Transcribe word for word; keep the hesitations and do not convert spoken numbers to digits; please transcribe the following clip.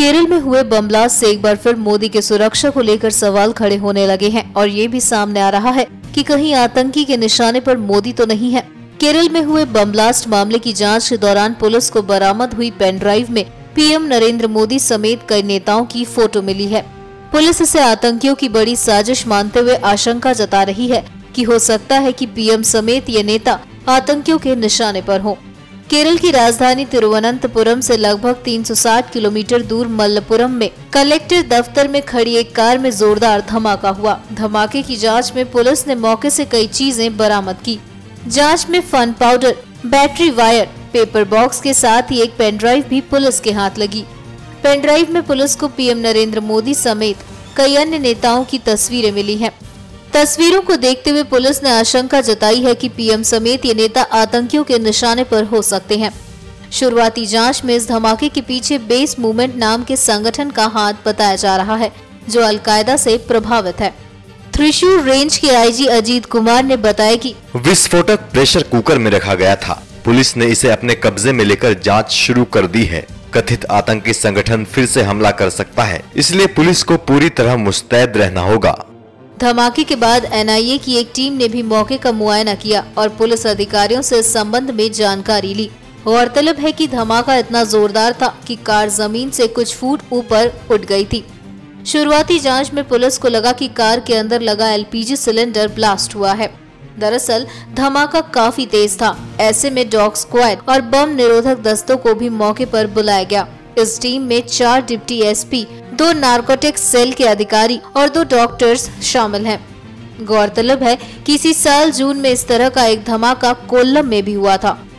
केरल में हुए bomb blast से एक बार फिर मोदी के सुरक्षा को लेकर सवाल खड़े होने लगे हैं और ये भी सामने आ रहा है कि कहीं आतंकी के निशाने पर मोदी तो नहीं है। केरल में हुए बम ब्लास्ट मामले की जांच के दौरान पुलिस को बरामद हुई पेनड्राइव में पीएम नरेंद्र मोदी समेत कई नेताओं की फोटो मिली है। पुलिस इसे आतंकियों की बड़ी साजिश मानते हुए आशंका जता रही है कि हो सकता है कि पीएम समेत ये नेता आतंकियों के निशाने पर हो। केरल की राजधानी तिरुवनंतपुरम से लगभग तीन सौ साठ किलोमीटर दूर मल्लपुरम में कलेक्टर दफ्तर में खड़ी एक कार में जोरदार धमाका हुआ। धमाके की जांच में पुलिस ने मौके से कई चीजें बरामद की। जांच में gun powder, battery wire, paper box के साथ ही एक पेनड्राइव भी पुलिस के हाथ लगी। पेनड्राइव में पुलिस को पीएम नरेंद्र मोदी समेत कई अन्य नेताओं की तस्वीरें मिली हैं। तस्वीरों को देखते हुए पुलिस ने आशंका जताई है कि पीएम समेत ये नेता आतंकियों के निशाने पर हो सकते हैं। शुरुआती जांच में इस धमाके के पीछे बेस मूवमेंट नाम के संगठन का हाथ बताया जा रहा है, जो अलकायदा से प्रभावित है। त्रिशूर रेंज के आईजी अजीत कुमार ने बताया कि विस्फोटक प्रेशर कुकर में रखा गया था। पुलिस ने इसे अपने कब्जे में लेकर जाँच शुरू कर दी है। कथित आतंकी संगठन फिर से हमला कर सकता है, इसलिए पुलिस को पूरी तरह मुस्तैद रहना होगा। धमाके के बाद एनआईए की एक टीम ने भी मौके का मुआयना किया और पुलिस अधिकारियों से इस संबंध में जानकारी ली। गौरतलब है कि धमाका इतना जोरदार था कि कार जमीन से कुछ फुट ऊपर उठ गई थी। शुरुआती जांच में पुलिस को लगा कि कार के अंदर लगा एलपीजी सिलेंडर ब्लास्ट हुआ है। दरअसल धमाका काफी तेज था। ऐसे में डॉग स्क्वाड और बम निरोधक दस्तों को भी मौके पर बुलाया गया। इस टीम में चार डिप्टी एसपी, दो नारकोटिक्स सेल के अधिकारी और दो डॉक्टर्स शामिल हैं। गौरतलब है कि इसी साल जून में इस तरह का एक धमाका कोल्लम में भी हुआ था।